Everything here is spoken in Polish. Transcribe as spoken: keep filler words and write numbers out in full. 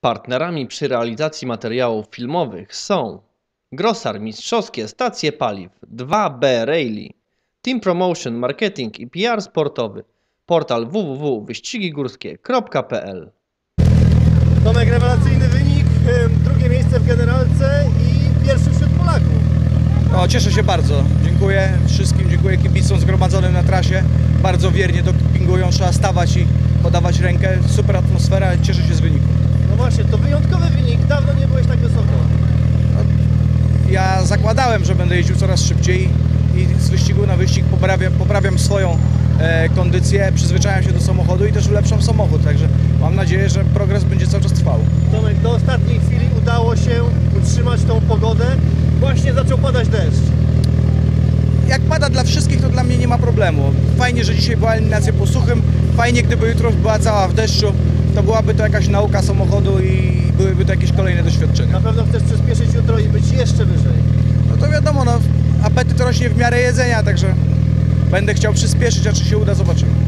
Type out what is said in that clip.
Partnerami przy realizacji materiałów filmowych są Grosar Mistrzowskie Stacje Paliw, dwa B Rally, Team Promotion Marketing i P R Sportowy, portal w w w kropka wyścigi górskie kropka p l. Tomek, rewelacyjny wynik, drugie miejsce w generalce i pierwszy wśród Polaków. No, cieszę się bardzo. Dziękuję wszystkim, dziękuję kibicom zgromadzonym na trasie. Bardzo wiernie dopingują, trzeba stawać i podawać rękę. Super atmosfera, cieszę się z wyniku. No właśnie, to wyjątkowy wynik, dawno nie byłeś tak wysoko. No, ja zakładałem, że będę jeździł coraz szybciej i z wyścigu na wyścig poprawiam, poprawiam swoją e, kondycję, przyzwyczajam się do samochodu i też ulepszam samochód, także mam nadzieję, że progres będzie cały czas trwał. Tomek, do ostatniej chwili udało się utrzymać tą pogodę, właśnie zaczął padać deszcz. Jak pada dla wszystkich, to dla mnie nie ma problemu. Fajnie, że dzisiaj była eliminacja po suchym, fajnie, gdyby jutro była cała w deszczu, to byłaby to jakaś nauka samochodu i byłyby to jakieś kolejne doświadczenia. Na pewno chcesz przyspieszyć jutro i być jeszcze wyżej. No to wiadomo, no, apetyt rośnie w miarę jedzenia, także będę chciał przyspieszyć, a czy się uda, zobaczymy.